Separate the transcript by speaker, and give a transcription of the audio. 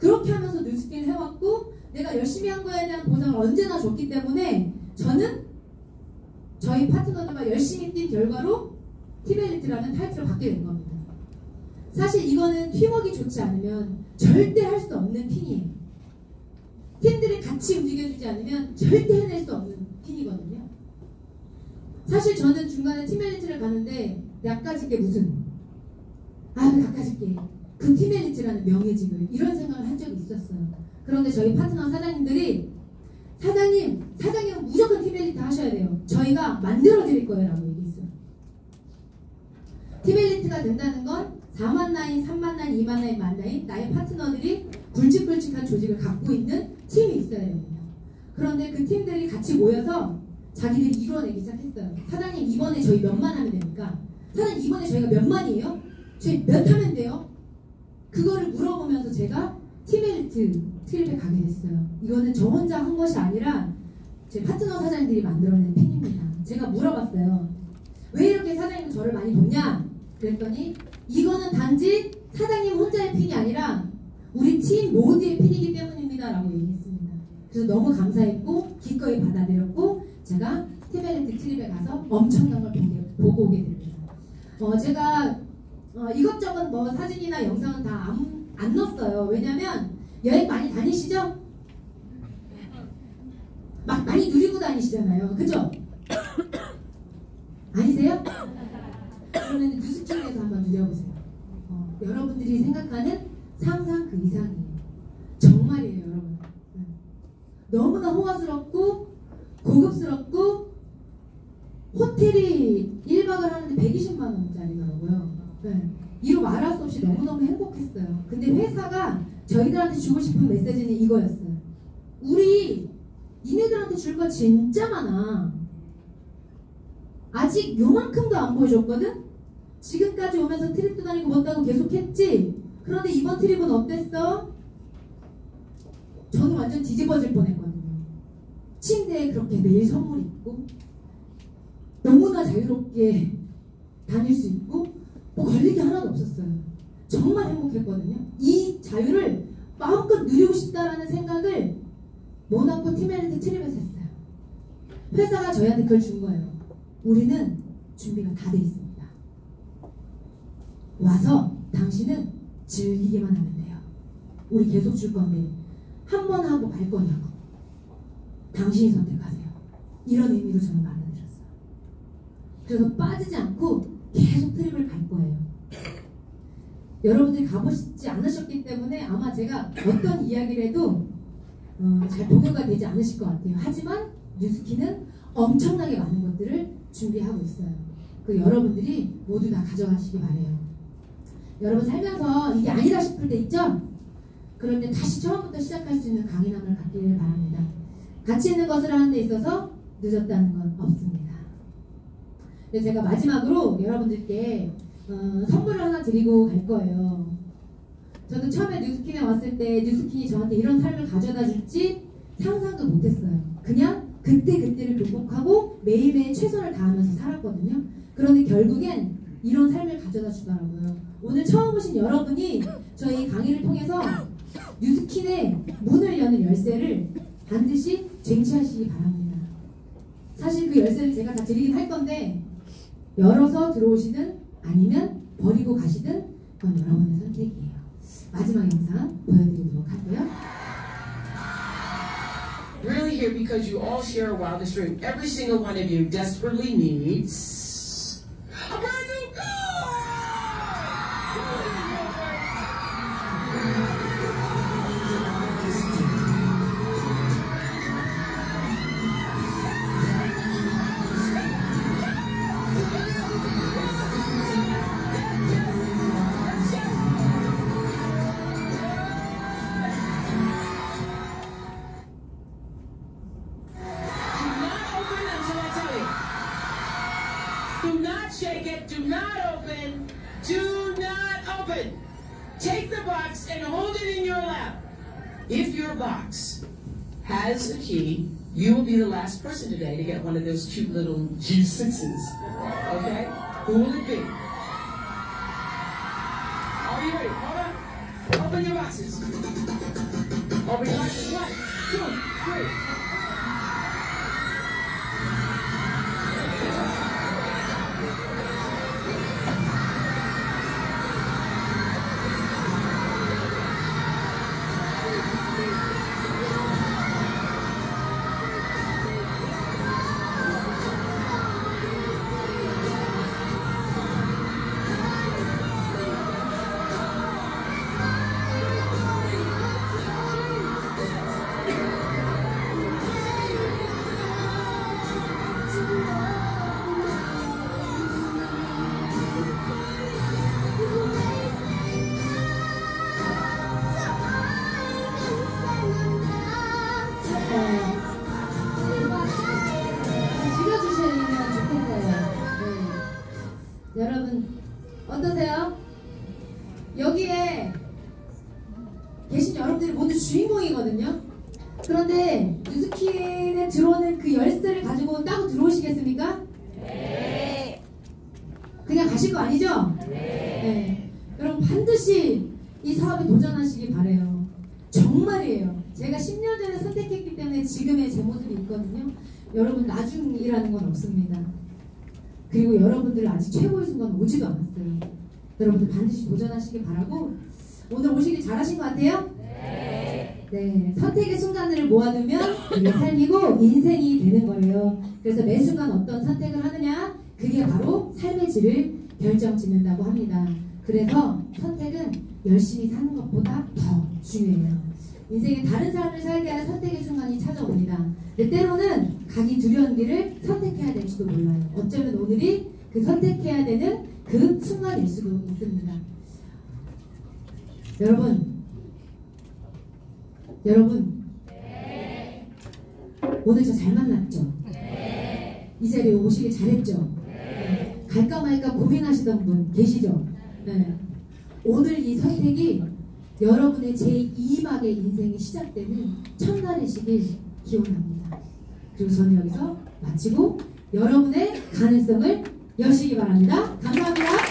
Speaker 1: 그렇게 하면서 뉴스킨 해왔고 내가 열심히 한 거에 대한 보상을 언제나 줬기 때문에 저는 저희 파트너들과 열심히 뛴 결과로 팀엘리트라는 타이틀을 받게 된 겁니다. 사실 이거는 팀워크가 좋지 않으면 절대 할 수 없는 핀이에요. 팀들이 같이 움직여주지 않으면 절대 해낼 수 없는 핀이거든요. 사실 저는 중간에 팀엘리트를 가는데 나까짓게 무슨 나까짓게 그 팀엘리트라는 명예직을 이런 생각을 한 적이 있었어요. 그런데 저희 파트너 사장님들이 사장님은 무조건 팀엘리트 하셔야 돼요. 저희가 만들어 드릴 거예요 라고 얘기했어요. 팀엘리트가 된다는 건 4만 나인, 3만 나인, 2만 나인, 만 나인 나의 파트너들이 굵직굵직한 조직을 갖고 있는 팀이 있어야 됩니다. 그런데 그 팀들이 같이 모여서 자기들이 이뤄내기 시작했어요. 사장님 이번에 저희 몇만 하면 됩니까? 사장님 이번에 저희가 몇 만이에요? 저희 몇 하면 돼요? 그거를 물어보면서 제가 팀엘리트 트립에 가게 됐어요. 이거는 저 혼자 한 것이 아니라 제 파트너 사장님들이 만들어낸 핀입니다. 제가 물어봤어요. 왜 이렇게 사장님은 저를 많이 돕냐? 그랬더니 이거는 단지 사장님 혼자의 핀이 아니라 우리 팀 모두의 핀이기 때문입니다 라고 얘기했습니다. 그래서 너무 감사했고 기꺼이 받아들였고 제가 팀엘리트 트립에 가서 엄청난 걸 보고 오게 됩니다. 제가 이것저것 뭐 사진이나 영상은 다 안 넣었어요. 왜냐면 여행 많이 다니시죠? 막 많이 누리고 다니시잖아요. 그죠? 아니세요? 그러면 뉴스킨에서 한번 누려보세요. 여러분들이 생각하는 상상 그 이상이에요. 정말이에요, 여러분. 너무나 호화스럽고 고급스럽고 호텔이 1박을 하는데 120만 원짜리더라고요. 네. 이루 말할 수 없이 너무너무 행복했어요. 근데 회사가 저희들한테 주고 싶은 메시지는 이거였어요. 우리 니네들한테 줄 거 진짜 많아. 아직 요만큼도 안 보여줬거든? 지금까지 오면서 트립도 다니고 못다고 계속 했지? 그런데 이번 트립은 어땠어? 저는 완전 뒤집어질 뻔했거든요. 침대에 그렇게 매일 선물이 있고 너무나 자유롭게 다닐 수 있고 뭐 걸리기 하나도 없었어요. 정말 행복했거든요. 이 자유를 마음껏 누리고 싶다라는 생각을 모나코 팀엘리트 트립에서 했어요. 회사가 저희한테 그걸 준 거예요. 우리는 준비가 다 돼 있습니다. 와서 당신은 즐기기만 하면 돼요. 우리 계속 줄 건데 한 번 하고 갈 거냐고. 당신이 선택하세요. 이런 의미로 저는 받아들였어요. 그래서 빠지지 않고 계속 트립을 갈 거예요. 여러분들이 가보시지 않으셨기 때문에 아마 제가 어떤 이야기를 해도 잘 동요가 되지 않으실 것 같아요. 하지만 뉴스키는 엄청나게 많은 것들을 준비하고 있어요. 그 여러분들이 모두 다 가져가시기 바래요. 여러분 살면서 이게 아니다 싶을 때 있죠? 그런데 다시 처음부터 시작할 수 있는 강인함을 갖기를 바랍니다. 가치 있는 것을 하는 데 있어서 늦었다는 건 없습니다. 근데 제가 마지막으로 여러분들께 선물을 하나 드리고 갈 거예요. 저도 처음에 뉴스킨에 왔을 때 뉴스킨이 저한테 이런 삶을 가져다 줄지 상상도 못했어요. 그냥 그때그때를 극복하고 매일매일 최선을 다하면서 살았거든요. 그런데 결국엔 이런 삶을 가져다 주더라고요. 오늘 처음 오신 여러분이 저희 강의를 통해서 뉴스킨의 문을 여는 열쇠를 반드시 쟁취하시기 바랍니다. 사실 그 열쇠를 제가 다 드리긴 할 건데 열어서 들어오시든 아니면 버리고 가시든 그건 여러분의 선택이에요. 마지막 영상 보여드리도록 하고요.
Speaker 2: Really here because you all share a wildest dream. Every single one of you desperately needs a brand new car! Do not shake it. Do not open. Do not open. Take the box and hold it in your lap. If your box has a key, you will be the last person today to get one of those cute little G6s. Okay? Who will it be? Are you ready? Hold on. Open your boxes. Open your eyes. 1, 2, 3.
Speaker 1: 죽여주시면 좋겠어요. 네. 여러분 어떠세요? 여기에 계신 여러분들이 모두 주인공이거든요. 그런데 뉴스킨에 들어오는 그 열쇠를 가지고 따고 들어오시겠습니까? 네. 그냥 가실 거 아니죠? 네. 여러분 반드시 이 사업에 도전하시기 바래요. 정말이에요. 제가 10년 전에 선택했기 때문에 지금의 제 모습이 있거든요. 여러분 나중이라는 건 없습니다. 그리고 여러분들 아직 최고의 순간 오지도 않았어요. 여러분들 반드시 도전하시기 바라고, 오늘 오시길 잘하신 것 같아요? 네. 선택의 순간을 모아두면 우리의 삶이고 인생이 되는 거예요. 그래서 매 순간 어떤 선택을 하느냐, 그게 바로 삶의 질을 결정짓는다고 합니다. 그래서 선택은 열심히 사는 것보다 더 중요해요. 인생에 다른 삶을 살게 하는 선택의 순간이 찾아옵니다. 근데 때로는 가기 두려운 길을 선택해야 될지도 몰라요. 어쩌면 오늘이 그 선택해야 되는 그 순간일 수도 있습니다. 여러분 오늘 저 잘 만났죠? 이 자리에 오시길 잘했죠? 갈까 말까 고민하시던 분 계시죠? 네. 오늘 이 선택이 여러분의 제2막의 인생이 시작되는 첫날이시길 기원합니다. 그리고 저는 여기서 마치고 여러분의 가능성을 여시기 바랍니다. 감사합니다.